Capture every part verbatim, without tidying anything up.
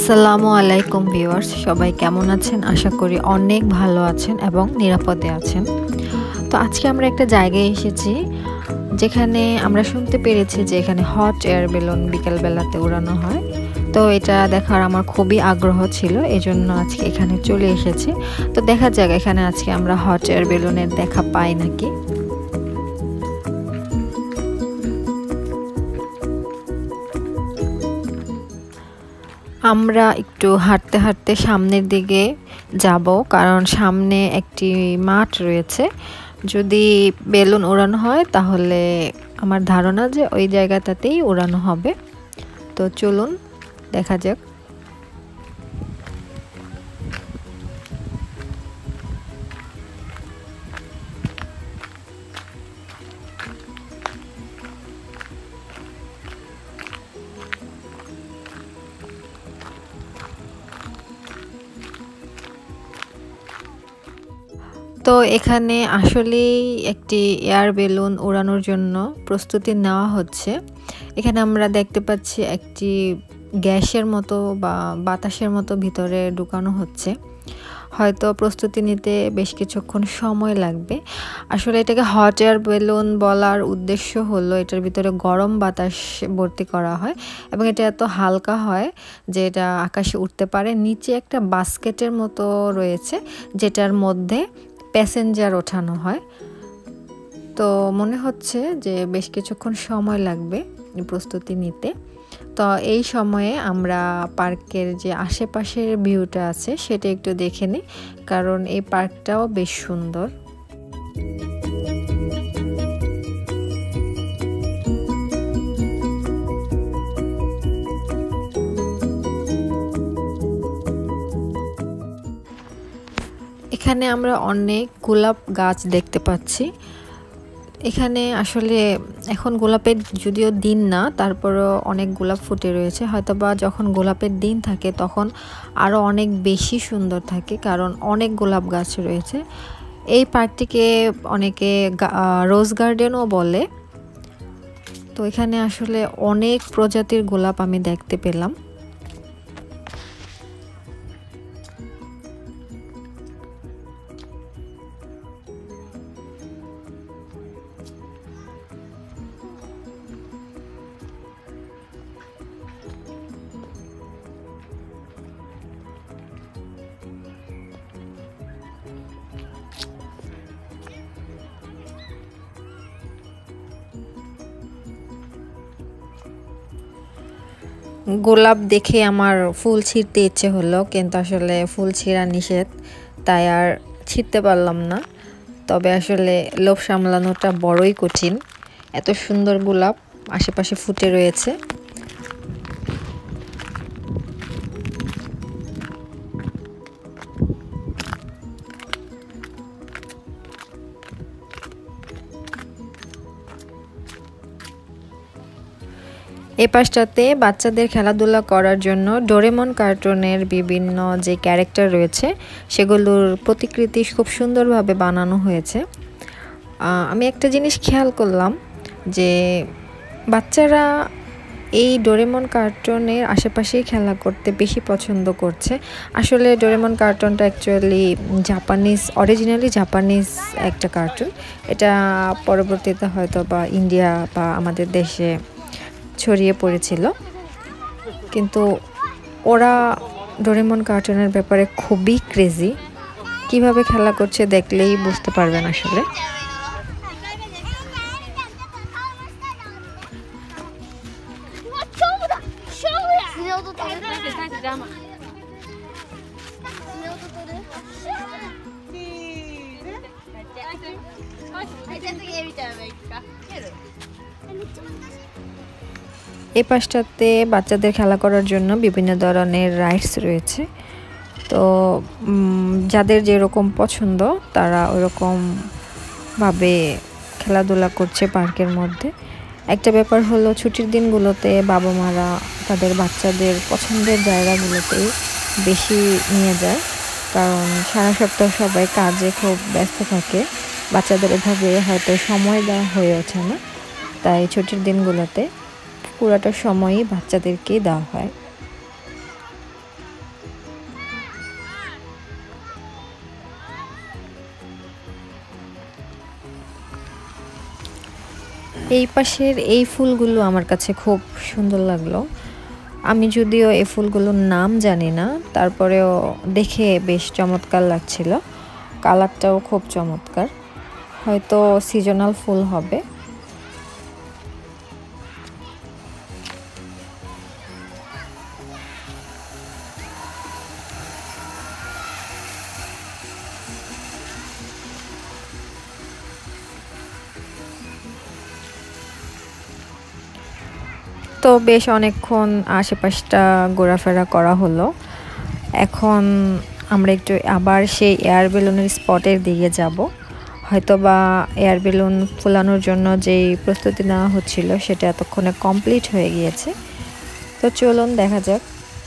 আসসালামু আলাইকুম ভিউয়ার্স, সবাই কেমন আছেন? আশা করি অনেক ভালো আছেন এবং নিরাপদে আছেন। তো আজকে আমরা একটা জায়গায় এসেছি যেখানে আমরা শুনতে পেরেছি যে এখানে হট এয়ার বেলুন বিকেলবেলাতে উড়ানো হয়। তো এটা দেখার আমার খুবই আগ্রহ ছিল, এজন্য আজকে এখানে চলে এসেছি। তো দেখা যাক এখানে আজকে আমরা হট এয়ার বেলুনের দেখা পাই নাকি। আমরা একটু হাঁটতে হাঁটতে সামনের দিকে যাব, কারণ সামনে একটি মাঠ রয়েছে। যদি বেলুন ওড়ানো হয় তাহলে আমার ধারণা যে ওই জায়গাটাতেই ওড়ানো হবে। তো চলুন দেখা যাক। তো এখানে আসলেই একটি এয়ার বেলুন ওড়ানোর জন্য প্রস্তুতি নেওয়া হচ্ছে। এখানে আমরা দেখতে পাচ্ছি একটি গ্যাসের মতো বা বাতাসের মতো ভিতরে ঢুকানো হচ্ছে। হয়তো প্রস্তুতি নিতে বেশ কিছুক্ষণ সময় লাগবে। আসলে এটাকে হট এয়ার বেলুন বলার উদ্দেশ্য হলো এটার ভিতরে গরম বাতাস ভর্তি করা হয় এবং এটা এত হালকা হয় যে এটা আকাশে উঠতে পারে। নিচে একটা বাস্কেটের মতো রয়েছে যেটার মধ্যে প্যাসেঞ্জার ওঠানো হয়। তো মনে হচ্ছে যে বেশ কিছুক্ষণ সময় লাগবে প্রস্তুতি নিতে। তো এই সময়ে আমরা পার্কের যে আশেপাশের ভিউটা আছে সেটা একটু দেখে নিই, কারণ এই পার্কটাও বেশ সুন্দর। এখানে আমরা অনেক গোলাপ গাছ দেখতে পাচ্ছি। এখানে আসলে এখন গোলাপের যদিও দিন না, তারপরও অনেক গোলাপ ফুটে রয়েছে। হয়তোবা যখন গোলাপের দিন থাকে তখন আরও অনেক বেশি সুন্দর থাকে, কারণ অনেক গোলাপ গাছ রয়েছে। এই পার্কটিকে অনেকে রোজ গার্ডেনও বলে। তো এখানে আসলে অনেক প্রজাতির গোলাপ আমি দেখতে পেলাম। গোলাপ দেখে আমার ফুল ছিঁড়তে ইচ্ছে হলো, কিন্তু আসলে ফুল ছিঁড়া নিষেধ, তাই আর ছিঁড়তে পারলাম না। তবে আসলে লোভ সামলানোটা বড়ই কঠিন। এত সুন্দর গোলাপ আশেপাশে ফুটে রয়েছে। এই পাশটাতে বাচ্চাদের খেলাধুলা করার জন্য ডোরেমন কার্টুনের বিভিন্ন যে ক্যারেক্টার রয়েছে সেগুলোর প্রতিকৃতি খুব সুন্দরভাবে বানানো হয়েছে। আমি একটা জিনিস খেয়াল করলাম যে বাচ্চারা এই ডোরেমন কার্টুনের আশেপাশেই খেলা করতে বেশি পছন্দ করছে। আসলে ডোরেমন কার্টুনটা অ্যাকচুয়ালি জাপানিজ, অরিজিনালি জাপানিজ একটা কার্টুন। এটা পরবর্তীতে হয়তো বা ইন্ডিয়া বা আমাদের দেশে ছড়িয়ে পড়েছিল, কিন্তু ওরা ডোরেমন কার্টুনের ব্যাপারে খুবই ক্রেজি। কিভাবে খেলা করছে দেখলেই বুঝতে পারবেন আসলে। এই পাশটাতে বাচ্চাদের খেলা করার জন্য বিভিন্ন ধরনের রাইডস রয়েছে। তো যাদের যেরকম পছন্দ তারা ওরকমভাবে খেলাধুলা করছে পার্কের মধ্যে। একটা ব্যাপার হলো ছুটির দিনগুলোতে বাবা মারা তাদের বাচ্চাদের পছন্দের জায়গাগুলোতেই বেশি নিয়ে যায়, কারণ সারা সপ্তাহ সবাই কাজে খুব ব্যস্ত থাকে। বাচ্চাদের এভাবে হয়তো সময় দেওয়া হয়ে ওঠে না, তাই ছুটির দিনগুলোতে পুরোটা সময়ই বাচ্চাদেরকেই দেওয়া হয়। এই পাশের এই ফুলগুলো আমার কাছে খুব সুন্দর লাগলো। আমি যদিও এই ফুলগুলোর নাম জানি না, তারপরেও দেখে বেশ চমৎকার লাগছিল। কালারটাও খুব চমৎকার, হয়তো সিজনাল ফুল হবে। তো বেশ অনেকক্ষণ আশেপাশটা ঘোরাফেরা করা হলো। এখন আমরা একটু আবার সেই এয়ার বেলুনের স্পটের দিকে যাব। হয়তো বা এয়ার বেলুন ফুলানোর জন্য যেই প্রস্তুতি নেওয়া হচ্ছিল সেটা এতক্ষণে কমপ্লিট হয়ে গিয়েছে। তো চলুন দেখা যাক।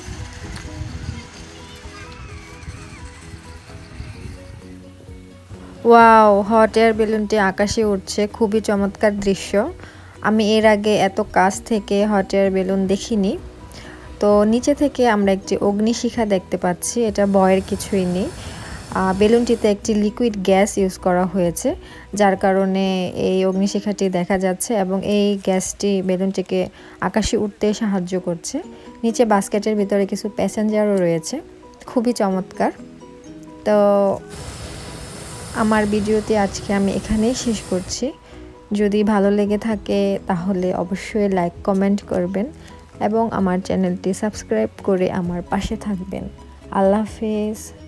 ওয়াও, হট এয়ার বেলুনটি আকাশে উঠছে, খুবই চমৎকার দৃশ্য। আমি এর আগে এত কাছ থেকে হট এয়ার বেলুন দেখিনি। তো নিচে থেকে আমরা একটি অগ্নিশিখা দেখতে পাচ্ছি, এটা ভয়ের কিছুই নেই। বেলুনটিতে একটি লিকুইড গ্যাস ইউজ করা হয়েছে, যার কারণে এই অগ্নিশিখাটি দেখা যাচ্ছে এবং এই গ্যাসটি বেলুনটিকে আকাশে উঠতে সাহায্য করছে। নিচে বাস্কেটের ভিতরে কিছু প্যাসেঞ্জারও রয়েছে, খুবই চমৎকার। তো আমার ভিডিওটি আজকে আমি এখানেই শেষ করছি। যদি ভালো লেগে থাকে তাহলে অবশ্যই লাইক কমেন্ট করবেন এবং আমার চ্যানেলটি সাবস্ক্রাইব করে আমার পাশে থাকবেন। আল্লাহ হাফেজ।